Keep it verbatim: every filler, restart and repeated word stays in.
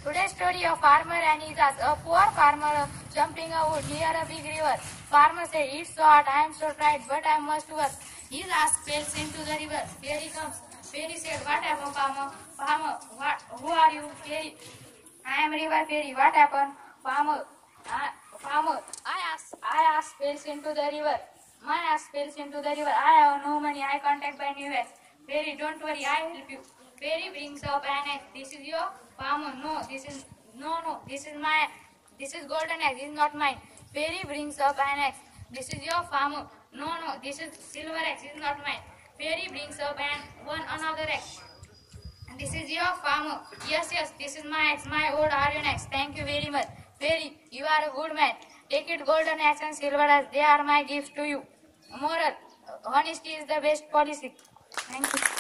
Today's story of farmer and his ass. A poor farmer jumping a wood near a big river. Farmer said, "It's so hot, I am so tired, but I must work." His ass falls into the river. Fairy comes. Fairy said, "What happened, farmer? Farmer, what? Who are you?" Fairy, "I am river fairy. What happened?" Farmer, I, farmer, I asked, I asked falls into the river. My ass falls into the river. I have no money. I can't buy new ass. Fairy, don't worry, I will help you. Fairy brings up an axe. "This is your farmer." "No, this is no, no. This is my. This is golden axe. This is not mine." Fairy brings up an axe. "This is your farmer." "No, no. This is silver axe. This is not mine." Fairy brings up an one another axe. "This is your farmer." "Yes, yes. This is my axe. My old iron axe. Thank you very much." "Fairy, you are a good man. Take it, golden axe and silver axe. They are my gifts to you." Moral: honesty is the best policy. Thank you.